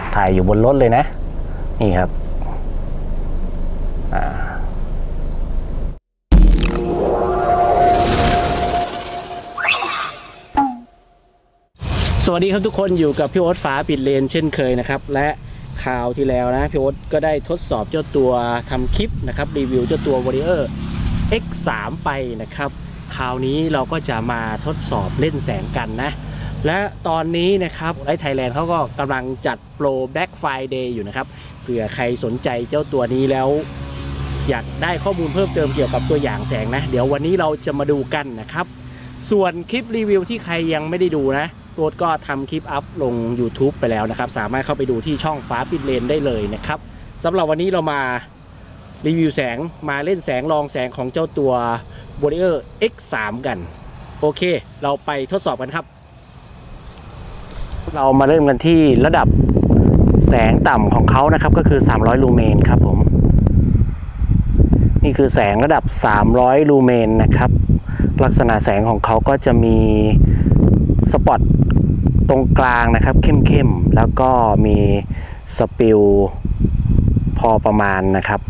ถ่ายอยู่บนรถเลยนะนี่ครับสวัสดีครับทุกคนอยู่กับพี่โอ๊ตฟ้าปิดเลนเช่นเคยนะครับและคราวที่แล้วนะพี่โอ๊ตก็ได้ทดสอบเจ้าตัวทำคลิปนะครับรีวิวเจ้าตัว Warrior X3 ไปนะครับคราวนี้เราก็จะมาทดสอบเล่นแสงกันนะและตอนนี้นะครับไลท์ไทยแลนด์เขาก็กำลังจัดโปร Black Friday อยู่นะครับเผื่อใครสนใจเจ้าตัวนี้แล้วอยากได้ข้อมูลเพิ่มเติมเกี่ยวกับตัวอย่างแสงนะเดี๋ยววันนี้เราจะมาดูกันนะครับส่วนคลิปรีวิวที่ใครยังไม่ได้ดูนะโอ๊ตก็ทำคลิปอัพลง YouTube ไปแล้วนะครับสามารถเข้าไปดูที่ช่องฟ้าปิดเลนได้เลยนะครับสำหรับวันนี้เรามารีวิวแสงมาเล่นแสงลองแสงของเจ้าตัว Warrior X3 กันโอเคเราไปทดสอบกันครับเรามาเริ่มกันที่ระดับแสงต่ำของเขานะครับก็คือ300ลูเมนครับผมนี่คือแสงระดับ300ลูเมนนะครับลักษณะแสงของเขาก็จะมีสปอตตรงกลางนะครับเข้มๆแล้วก็มีสปิลพอประมาณนะครับ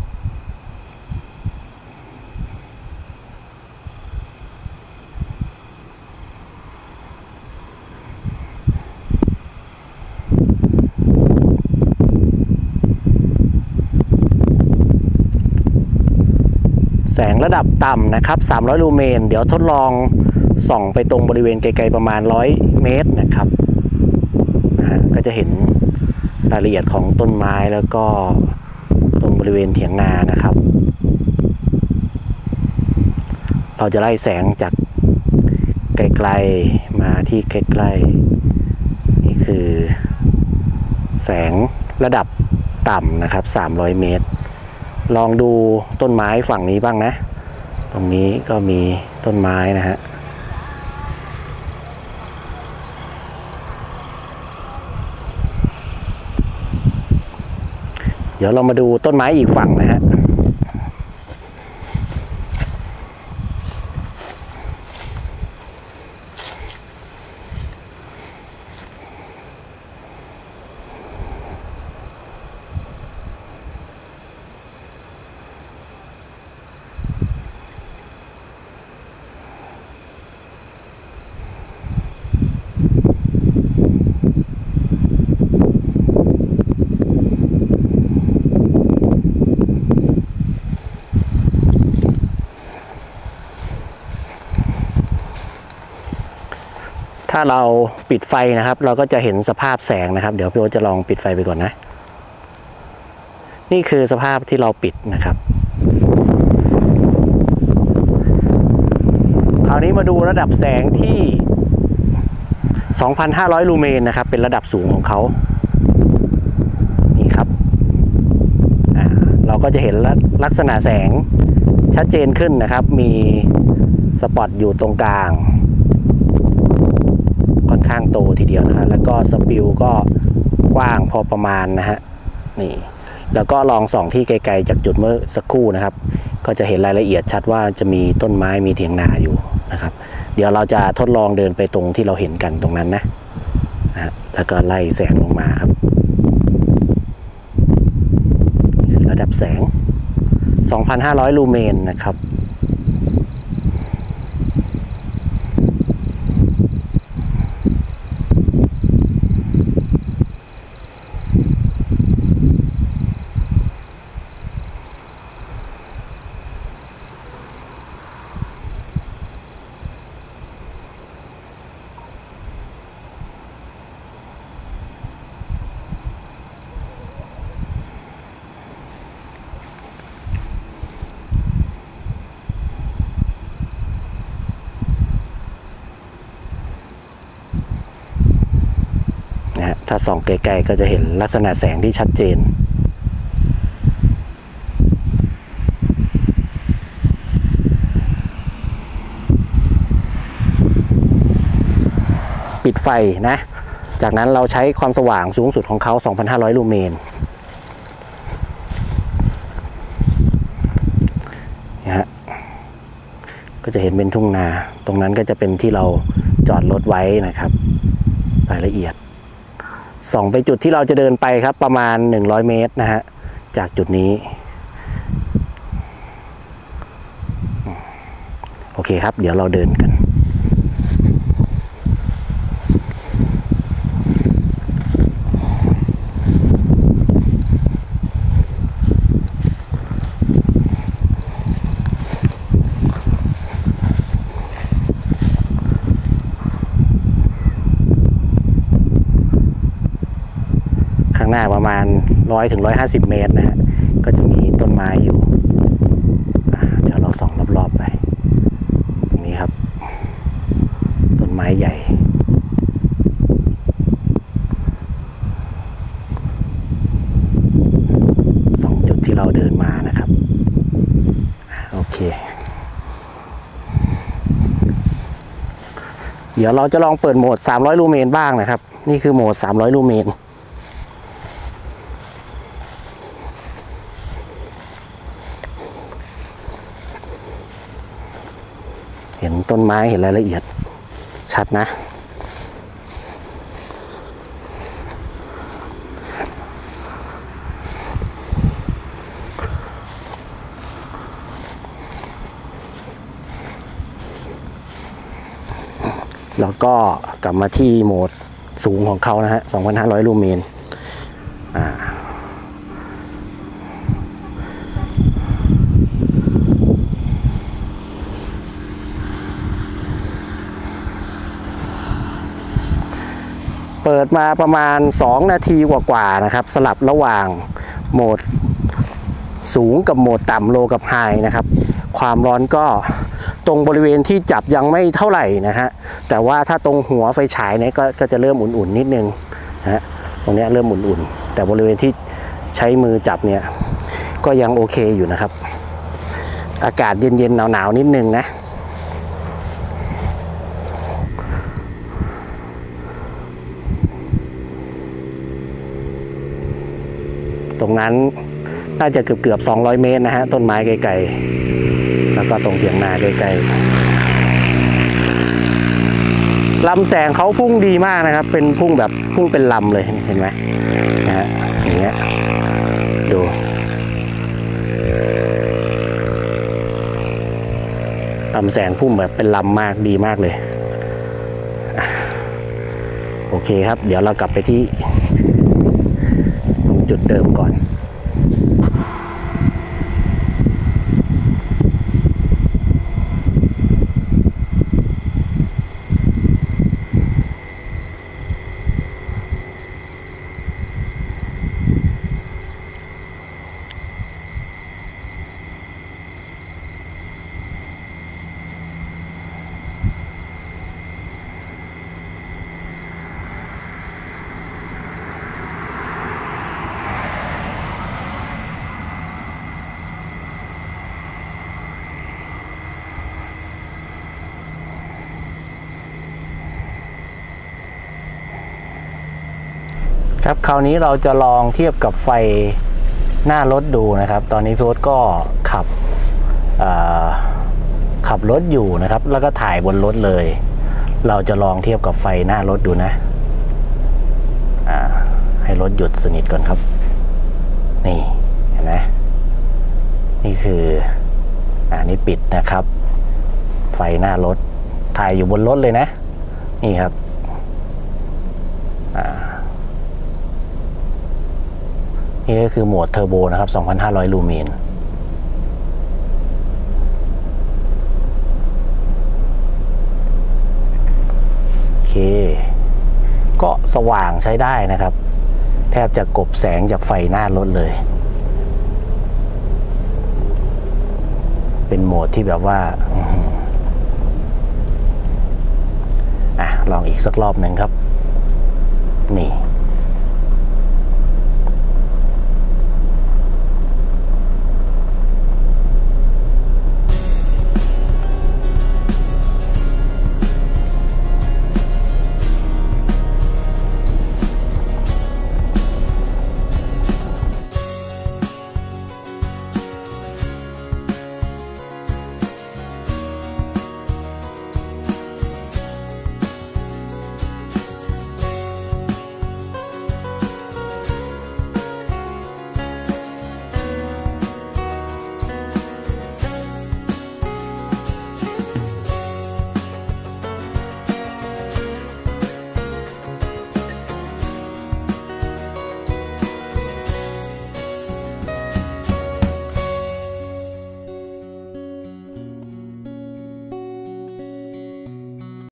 แสงระดับต่ำนะครับ300ลูเมนเดี๋ยวทดลองส่องไปตรงบริเวณไกลๆประมาณ100เมตรนะครับก็จะเห็นรายละเอียดของต้นไม้แล้วก็ตรงบริเวณเถียงนานะครับเราจะไล่แสงจากไกลๆมาที่ใกล้ๆนี่คือแสงระดับต่ำนะครับ300เมตรลองดูต้นไม้ฝั่งนี้บ้างนะตรงนี้ก็มีต้นไม้นะฮะเดี๋ยวเรามาดูต้นไม้อีกฝั่งนะฮะถ้าเราปิดไฟนะครับเราก็จะเห็นสภาพแสงนะครับเดี๋ยวพี่โอ๊ตจะลองปิดไฟไปก่อนนะนี่คือสภาพที่เราปิดนะครับคราวนี้มาดูระดับแสงที่ 2,500 ลูเมนนะครับเป็นระดับสูงของเขานี่ครับเราก็จะเห็นลักษณะแสงชัดเจนขึ้นนะครับมีสปอตอยู่ตรงกลางค่อนข้างโตทีเดียวนะฮะแล้วก็สปิลก็กว้างพอประมาณนะฮะนี่แล้วก็ลองส่องที่ไกลๆจากจุดเมื่อสักครู่นะครับก็จะเห็นรายละเอียดชัดว่าจะมีต้นไม้มีเถียงนาอยู่นะครับเดี๋ยวเราจะทดลองเดินไปตรงที่เราเห็นกันตรงนั้นนะแล้วก็ไล่แสงลงมาครับระดับแสง 2,500 ลูเมนนะครับถ้าส่องไกลๆก็จะเห็นลักษณะแสงที่ชัดเจนปิดไฟนะจากนั้นเราใช้ความสว่างสูงสุดของเขา 2,500 ลูเมนนะฮะก็จะเห็นเป็นทุ่งนาตรงนั้นก็จะเป็นที่เราจอดรถไว้นะครับรายละเอียดส่องไปจุดที่เราจะเดินไปครับประมาณ100เมตรนะฮะจากจุดนี้โอเคครับเดี๋ยวเราเดินกันข้างหน้าประมาณ100 ถึง 150 เมตรนะฮะก็จะมีต้นไม้อยู่เดี๋ยวเราส่องรอบๆไปตรงนี้ครับต้นไม้ใหญ่2จุดที่เราเดินมานะครับโอเคเดี๋ยวเราจะลองเปิดโหมด300ลูเมนบ้างนะครับนี่คือโหมด300ลูเมนเห็นต้นไม้เห็นรายละเอียดชัดนะแล้วก็กลับมาที่โหมดสูงของเขานะฮะ 2,500 ลูเมนเปิดมาประมาณ2นาทีกว่าๆนะครับสลับระหว่างโหมดสูงกับโหมดต่ำโลกับไฮนะครับความร้อนก็ตรงบริเวณที่จับยังไม่เท่าไหร่นะฮะแต่ว่าถ้าตรงหัวไฟฉายเนี่ยก็จะเริ่มอุ่นๆนิดนึงนะฮะตรงนี้เริ่มอุ่นๆแต่บริเวณที่ใช้มือจับเนี่ยก็ยังโอเคอยู่นะครับอากาศเย็นๆหนาวๆนิดนึงนะตรงนั้นน่าจะเกือบ200 เมตรนะฮะต้นไม้ไกลๆแล้วก็ตรงเถียงนาไกลๆลำแสงเขาพุ่งดีมากนะครับเป็นพุ่งแบบพุ่งเป็นลำเลยเห็นไหมนะฮะอย่างเงี้ยดูลำแสงพุ่งแบบเป็นลำมากดีมากเลยโอเคครับเดี๋ยวเรากลับไปที่จุดเดิมก่อนครับคราวนี้เราจะลองเทียบกับไฟหน้ารถดูนะครับตอนนี้พี่โอ๊ตก็ขับรถอยู่นะครับแล้วก็ถ่ายบนรถเลยเราจะลองเทียบกับไฟหน้ารถดูนะให้รถหยุดสนิทก่อนครับนี่เห็นไหมนี่คือนี่ปิดนะครับไฟหน้ารถถ่ายอยู่บนรถเลยนะนี่ครับนี่ก็คือโหมดเทอร์โบนะครับ 2,500 ลูเมนโอเคก็สว่างใช้ได้นะครับแทบจะกลบแสงจากไฟหน้ารถเลยเป็นโหมดที่แบบว่าลองอีกสักรอบหนึ่งครับนี่